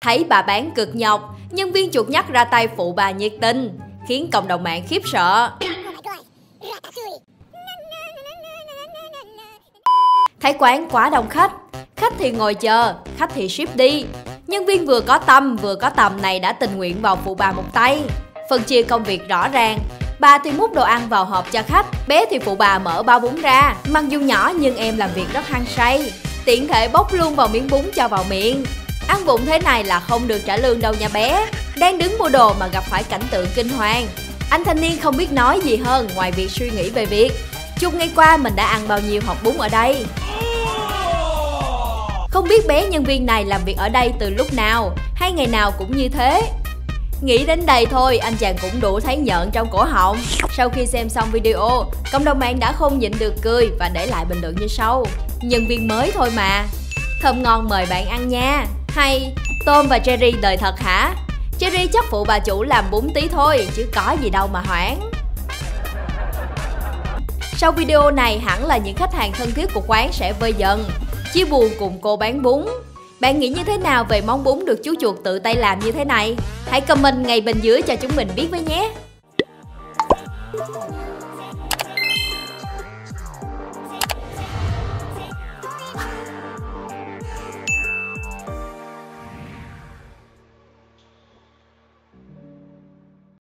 Thấy bà bán cực nhọc, nhân viên chuột nhắt ra tay phụ bà nhiệt tình, khiến cộng đồng mạng khiếp sợ. Thấy quán quá đông khách thì ngồi chờ, khách thì ship đi. Nhân viên vừa có tâm vừa có tầm này đã tình nguyện vào phụ bà một tay. Phân chia công việc rõ ràng, bà thì múc đồ ăn vào hộp cho khách, bé thì phụ bà mở bao bún ra. Mặc dù nhỏ nhưng em làm việc rất hăng say, tiện thể bốc luôn vào miếng bún cho vào miệng. Ăn vụng thế này là không được trả lương đâu nha bé. Đang đứng mua đồ mà gặp phải cảnh tượng kinh hoàng. Anh thanh niên không biết nói gì hơn ngoài việc suy nghĩ về việc chục ngày qua mình đã ăn bao nhiêu hộp bún ở đây. Không biết bé nhân viên này làm việc ở đây từ lúc nào, hay ngày nào cũng như thế. Nghĩ đến đây thôi, anh chàng cũng đủ thấy nhợn trong cổ họng. Sau khi xem xong video, cộng đồng mạng đã không nhịn được cười và để lại bình luận như sau: nhân viên mới thôi mà, thơm ngon mời bạn ăn nha. Hay Tom và Jerry đời thật hả? Jerry chắc phụ bà chủ làm bún tí thôi, chứ có gì đâu mà hoảng. Sau video này hẳn là những khách hàng thân thiết của quán sẽ vơi dần, chia buồn cùng cô bán bún. Bạn nghĩ như thế nào về món bún được chú chuột tự tay làm như thế này? Hãy comment ngay bên dưới cho chúng mình biết với nhé.